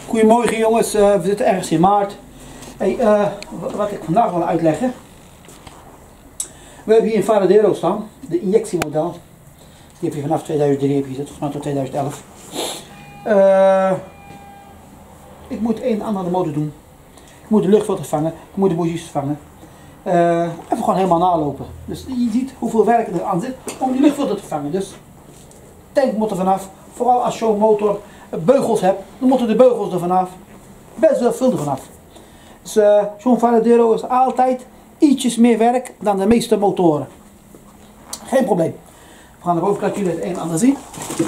Goedemorgen jongens, we zitten ergens in maart. Hey, wat ik vandaag wil uitleggen. We hebben hier een Varadero staan, de injectiemodel. Die heb je vanaf 2003 heb je gezet, volgens mij tot 2011. Ik moet een en ander aan de motor doen. Ik moet de luchtfilter vangen, ik moet de bougies vangen. Even gewoon helemaal nalopen. Dus je ziet hoeveel werk er aan zit om die luchtfilter te vangen. Dus tank moet er vanaf. Vooral als zo'n motor beugels hebt, dan moeten de beugels er vanaf. Best wel veel er vanaf. Dus zo'n Varadero is altijd ietsjes meer werk dan de meeste motoren. Geen probleem. We gaan naar boven, laten jullie het een en ander zien.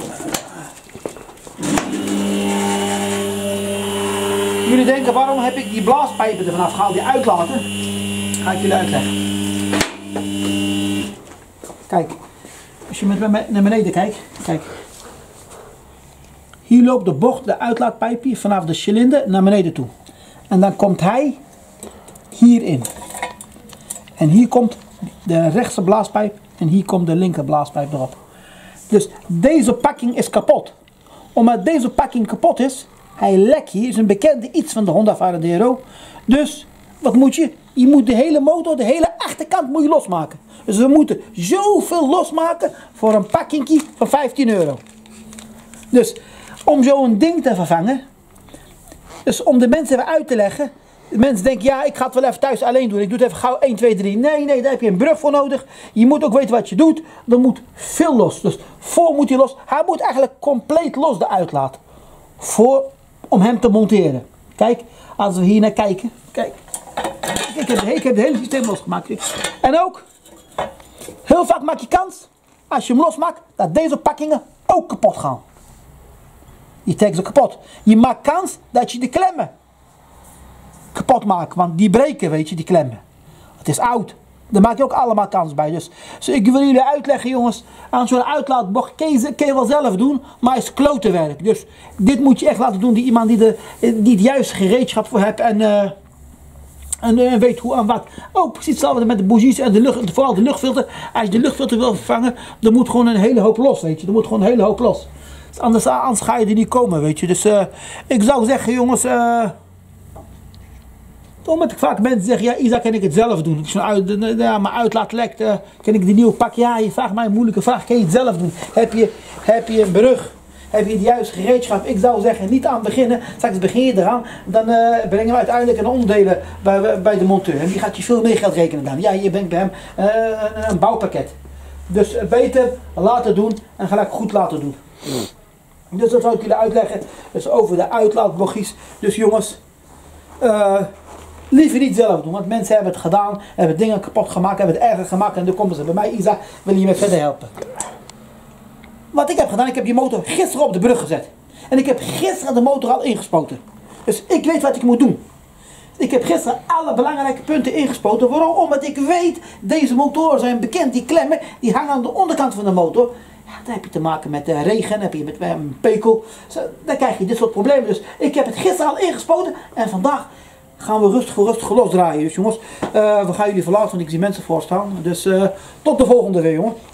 Jullie denken, waarom heb ik die blaaspijpen er vanaf gehaald, die uitlaten? Ga ik jullie uitleggen. Kijk, als je naar beneden kijkt, kijk. Hier loopt de bocht, de uitlaatpijpje vanaf de cilinder naar beneden toe. En dan komt hij hierin. En hier komt de rechtse blaaspijp en hier komt de linker blaaspijp erop. Dus deze pakking is kapot. Omdat deze pakking kapot is, hij lekt hier, is een bekende iets van de Honda Varadero. Dus wat moet je? Je moet de hele motor, de hele achterkant moet je losmaken. Dus we moeten zoveel losmaken voor een pakkingje van 15 euro. Dus om zo'n ding te vervangen, dus om de mensen even uit te leggen. De mensen denken, ja, ik ga het wel even thuis alleen doen. Ik doe het even gauw 1, 2, 3. Nee, daar heb je een brug voor nodig. Je moet ook weten wat je doet. Er moet veel los. Dus voor moet hij los. Hij moet eigenlijk compleet los de uitlaat. Om hem te monteren. Kijk, als we hier naar kijken. Kijk, ik heb het hele systeem losgemaakt. En ook, heel vaak maak je kans, als je hem losmaakt, dat deze pakkingen ook kapot gaan. Die trekken ze kapot. Je maakt kans dat je de klemmen kapot maakt. Want die breken, weet je, die klemmen. Het is oud. Daar maak je ook allemaal kans bij. Dus ik wil jullie uitleggen, jongens. Aan zo'n uitlaatbocht kun je wel zelf doen. Maar het is klote werk. Dus dit moet je echt laten doen. Die iemand die het juiste gereedschap voor hebt. En weet hoe en wat. Ook precies hetzelfde met de bougies en vooral de luchtfilter. Als je de luchtfilter wil vervangen, dan moet gewoon een hele hoop los, weet je. Er moet gewoon een hele hoop los. Anders ga je er niet komen, weet je. Dus ik zou zeggen, jongens. Omdat ik vaak mensen zeggen, ja, Isa, kan ik het zelf doen? Ja, mijn uitlaat lekt, kan ik die nieuwe pak? Ja, je vraagt mij een moeilijke vraag, kan je het zelf doen? Heb je een brug? Heb je de juiste gereedschap? Ik zou zeggen, niet aan beginnen. Straks begin je eraan. Dan brengen we uiteindelijk een onderdelen bij de monteur. En die gaat je veel meer geld rekenen dan. Ja, je bent bij hem een bouwpakket. Dus beter laten doen en gelijk goed laten doen. Dus dat zou ik jullie uitleggen. Dus over de uitlaatbochtjes. Dus jongens, liever niet zelf doen. Want mensen hebben het gedaan, hebben dingen kapot gemaakt, hebben het erger gemaakt. En dan komen ze bij mij, Isa, wil je me verder helpen? Wat ik heb gedaan, ik heb die motor gisteren op de brug gezet. En ik heb gisteren de motor al ingespoten. Dus ik weet wat ik moet doen. Ik heb gisteren alle belangrijke punten ingespoten. Waarom? Omdat ik weet, deze motoren zijn bekend. Die klemmen, die hangen aan de onderkant van de motor. Ja, dan heb je te maken met regen, heb je met een pekel. Dan krijg je dit soort problemen. Dus ik heb het gisteren al ingespoten. En vandaag gaan we rustig losdraaien. Dus jongens, we gaan jullie verlaten, want ik zie mensen voorstaan. Dus tot de volgende weer, jongen.